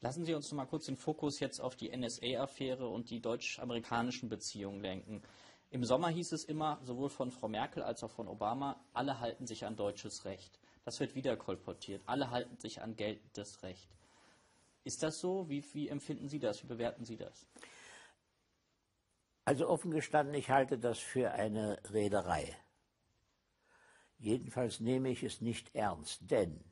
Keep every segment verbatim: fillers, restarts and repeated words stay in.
Lassen Sie uns noch mal kurz den Fokus jetzt auf die N S A-Affäre und die deutsch-amerikanischen Beziehungen lenken. Im Sommer hieß es immer, sowohl von Frau Merkel als auch von Obama, alle halten sich an deutsches Recht. Das wird wieder kolportiert. Alle halten sich an geltendes Recht. Ist das so? Wie, wie empfinden Sie das? Wie bewerten Sie das? Also offen gestanden, ich halte das für eine Rederei. Jedenfalls nehme ich es nicht ernst, denn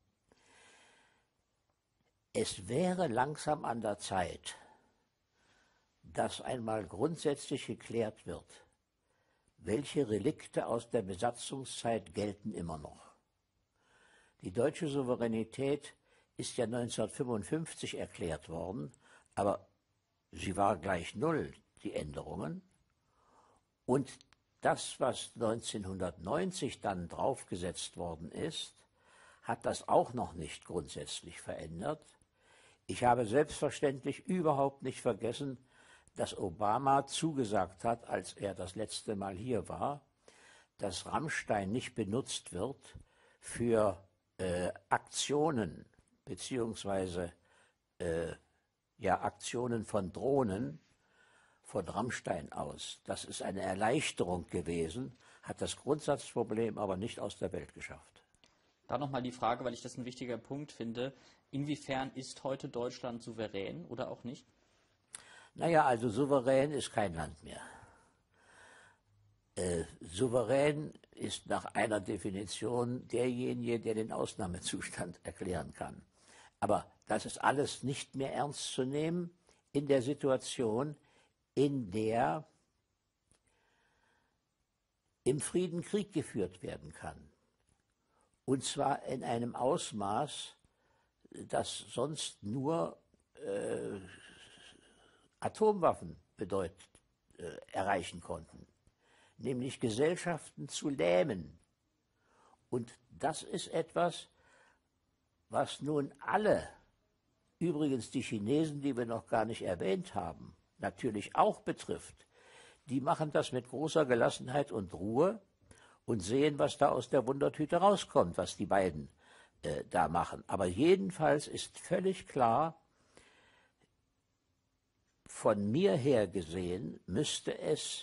es wäre langsam an der Zeit, dass einmal grundsätzlich geklärt wird, welche Relikte aus der Besatzungszeit gelten immer noch. Die deutsche Souveränität ist ja neunzehnhundertfünfundfünfzig erklärt worden, aber sie war gleich null, die Änderungen. Und das, was neunzehnhundertneunzig dann draufgesetzt worden ist, hat das auch noch nicht grundsätzlich verändert. Ich habe selbstverständlich überhaupt nicht vergessen, dass Obama zugesagt hat, als er das letzte Mal hier war, dass Rammstein nicht benutzt wird für äh, Aktionen beziehungsweise äh, ja, Aktionen von Drohnen von Rammstein aus. Das ist eine Erleichterung gewesen, hat das Grundsatzproblem aber nicht aus der Welt geschafft. Da nochmal die Frage, weil ich das ein wichtiger Punkt finde. Inwiefern ist heute Deutschland souverän oder auch nicht? Naja, also souverän ist kein Land mehr. Äh, souverän ist nach einer Definition derjenige, der den Ausnahmezustand erklären kann. Aber das ist alles nicht mehr ernst zu nehmen in der Situation, in der im Frieden Krieg geführt werden kann. Und zwar in einem Ausmaß, das sonst nur äh, Atomwaffen bedeut, äh, erreichen konnten, nämlich Gesellschaften zu lähmen. Und das ist etwas, was nun alle, übrigens die Chinesen, die wir noch gar nicht erwähnt haben, natürlich auch betrifft. Die machen das mit großer Gelassenheit und Ruhe und sehen, was da aus der Wundertüte rauskommt, was die beiden äh, da machen. Aber jedenfalls ist völlig klar, von mir her gesehen müsste es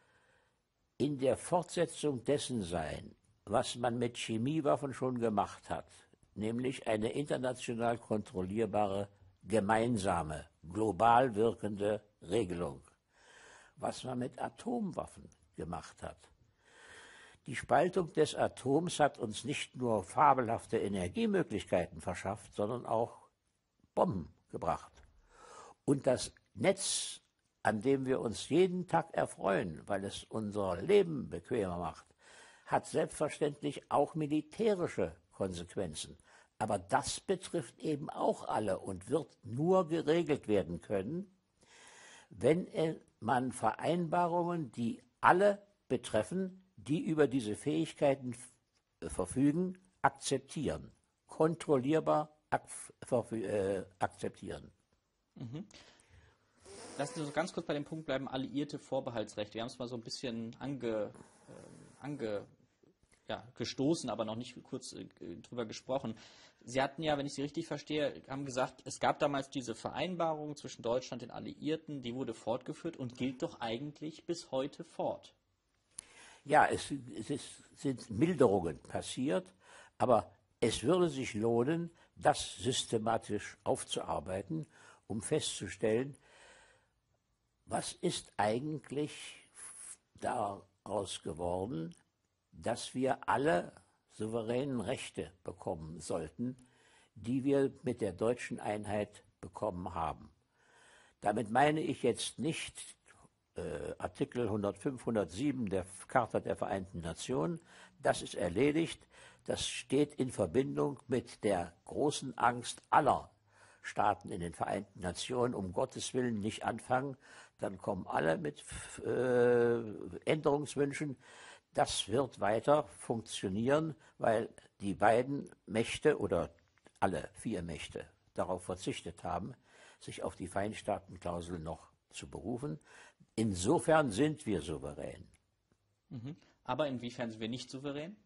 in der Fortsetzung dessen sein, was man mit Chemiewaffen schon gemacht hat, nämlich eine international kontrollierbare, gemeinsame, global wirkende Regelung, was man mit Atomwaffen gemacht hat. Die Spaltung des Atoms hat uns nicht nur fabelhafte Energiemöglichkeiten verschafft, sondern auch Bomben gebracht. Und das Netz, an dem wir uns jeden Tag erfreuen, weil es unser Leben bequemer macht, hat selbstverständlich auch militärische Konsequenzen. Aber das betrifft eben auch alle und wird nur geregelt werden können, wenn man Vereinbarungen, die alle betreffen, die über diese Fähigkeiten verfügen, akzeptieren, kontrollierbar ak äh, akzeptieren. Mhm. Lassen Sie uns ganz kurz bei dem Punkt bleiben, alliierte Vorbehaltsrechte. Wir haben es mal so ein bisschen ange, äh, ange, ja, gestoßen, aber noch nicht kurz äh, drüber gesprochen. Sie hatten ja, wenn ich Sie richtig verstehe, haben gesagt, es gab damals diese Vereinbarung zwischen Deutschland und den Alliierten, die wurde fortgeführt und gilt doch eigentlich bis heute fort. Ja, es, es ist, sind Milderungen passiert, aber es würde sich lohnen, das systematisch aufzuarbeiten, um festzustellen, was ist eigentlich daraus geworden, dass wir alle souveränen Rechte bekommen sollten, die wir mit der deutschen Einheit bekommen haben. Damit meine ich jetzt nicht äh, Artikel hundertfünf, hundertsieben der Charta der Vereinten Nationen, das ist erledigt, das steht in Verbindung mit der großen Angst aller Staaten in den Vereinten Nationen, um Gottes Willen nicht anfangen, dann kommen alle mit äh, Änderungswünschen. Das wird weiter funktionieren, weil die beiden Mächte oder alle vier Mächte darauf verzichtet haben, sich auf die Vereinstaatenklausel noch zu berufen. Insofern sind wir souverän. Mhm. Aber inwiefern sind wir nicht souverän?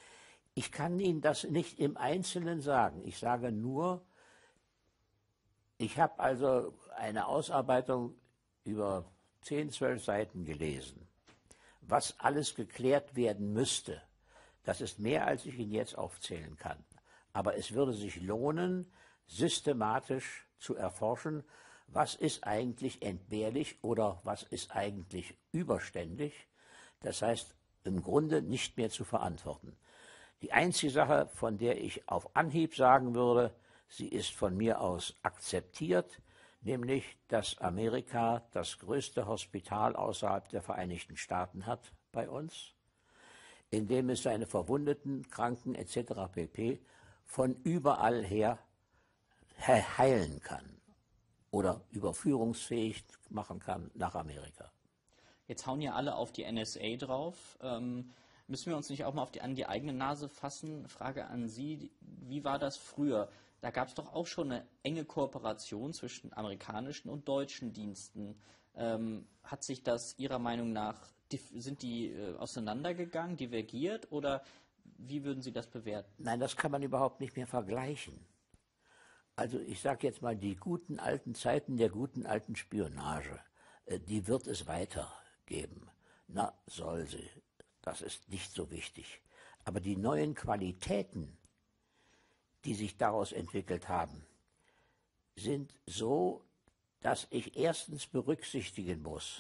Ich kann Ihnen das nicht im Einzelnen sagen. Ich sage nur, Ich habe also eine Ausarbeitung über zehn, zwölf Seiten gelesen. Was alles geklärt werden müsste, das ist mehr, als ich Ihnen jetzt aufzählen kann. Aber es würde sich lohnen, systematisch zu erforschen, was ist eigentlich entbehrlich oder was ist eigentlich überständig. Das heißt, im Grunde nicht mehr zu verantworten. Die einzige Sache, von der ich auf Anhieb sagen würde, sie ist von mir aus akzeptiert, nämlich, dass Amerika das größte Hospital außerhalb der Vereinigten Staaten hat bei uns, in dem es seine Verwundeten, Kranken et cetera pp. Von überall her heilen kann oder überführungsfähig machen kann nach Amerika. Jetzt hauen ja alle auf die N S A drauf. Ähm, müssen wir uns nicht auch mal auf die, an die eigene Nase fassen? Frage an Sie, wie war das früher? Da gab es doch auch schon eine enge Kooperation zwischen amerikanischen und deutschen Diensten. Ähm, hat sich das Ihrer Meinung nach, sind die äh, auseinandergegangen, divergiert oder wie würden Sie das bewerten? Nein, das kann man überhaupt nicht mehr vergleichen. Also ich sage jetzt mal, die guten alten Zeiten der guten alten Spionage, äh, die wird es weitergeben. Na, soll sie. Das ist nicht so wichtig. Aber die neuen Qualitäten, die sich daraus entwickelt haben, sind so, dass ich erstens berücksichtigen muss,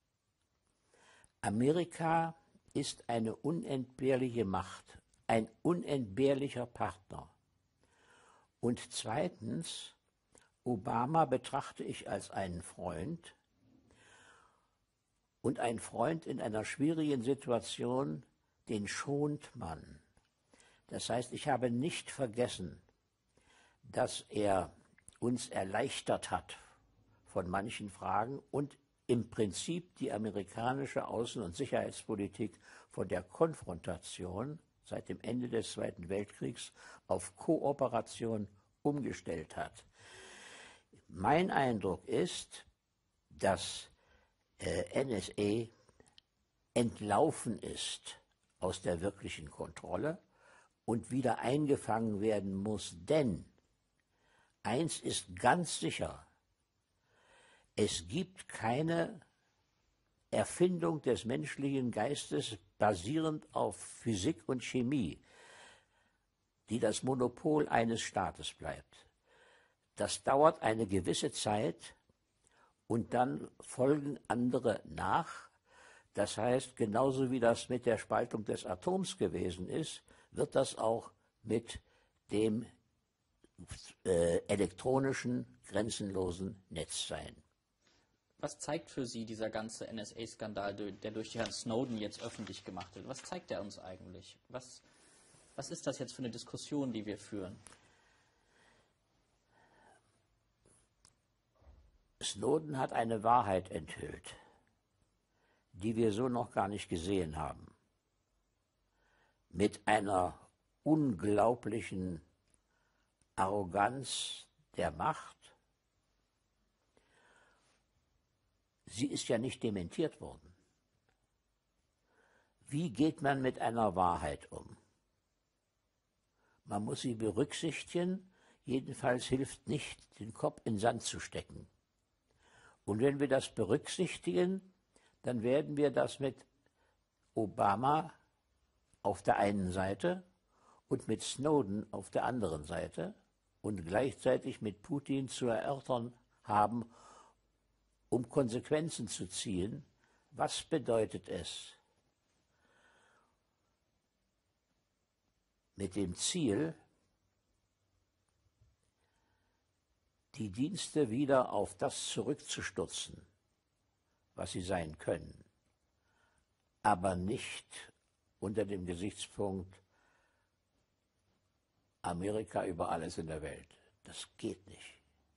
Amerika ist eine unentbehrliche Macht, ein unentbehrlicher Partner. Und zweitens, Obama betrachte ich als einen Freund und ein Freund in einer schwierigen Situation, den schont man. Das heißt, ich habe nicht vergessen, dass er uns erleichtert hat von manchen Fragen und im Prinzip die amerikanische Außen- und Sicherheitspolitik von der Konfrontation seit dem Ende des Zweiten Weltkriegs auf Kooperation umgestellt hat. Mein Eindruck ist, dass äh, N S A entlaufen ist aus der wirklichen Kontrolle und wieder eingefangen werden muss, denn eins ist ganz sicher, es gibt keine Erfindung des menschlichen Geistes basierend auf Physik und Chemie, die das Monopol eines Staates bleibt. Das dauert eine gewisse Zeit und dann folgen andere nach. Das heißt, genauso wie das mit der Spaltung des Atoms gewesen ist, wird das auch mit dem äh, elektronischen, grenzenlosen Netz sein. Was zeigt für Sie dieser ganze N S A-Skandal, der durch Herrn Snowden jetzt öffentlich gemacht wird? Was zeigt er uns eigentlich? Was, was ist das jetzt für eine Diskussion, die wir führen? Snowden hat eine Wahrheit enthüllt, die wir so noch gar nicht gesehen haben. Mit einer unglaublichen Arroganz der Macht. Sie ist ja nicht dementiert worden. Wie geht man mit einer Wahrheit um? Man muss sie berücksichtigen, jedenfalls hilft nicht, den Kopf in den Sand zu stecken. Und wenn wir das berücksichtigen, dann werden wir das mit Obama auf der einen Seite und mit Snowden auf der anderen Seite und gleichzeitig mit Putin zu erörtern haben, um Konsequenzen zu ziehen. Was bedeutet es? Mit dem Ziel, die Dienste wieder auf das zurückzustutzen, was sie sein können, aber nicht unter dem Gesichtspunkt Amerika über alles in der Welt. Das geht nicht.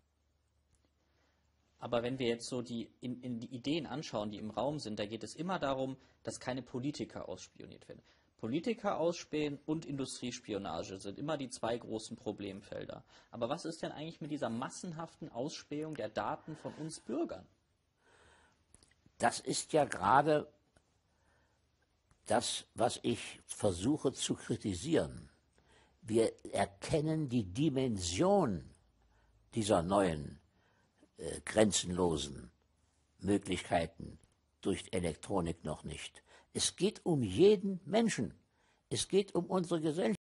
Aber wenn wir jetzt so die, in, in die Ideen anschauen, die im Raum sind, da geht es immer darum, dass keine Politiker ausspioniert werden. Politiker ausspähen und Industriespionage sind immer die zwei großen Problemfelder. Aber was ist denn eigentlich mit dieser massenhaften Ausspähung der Daten von uns Bürgern? Das ist ja gerade das, was ich versuche zu kritisieren. Wir erkennen die Dimension dieser neuen grenzenlosen Möglichkeiten durch Elektronik noch nicht. Es geht um jeden Menschen. Es geht um unsere Gesellschaft.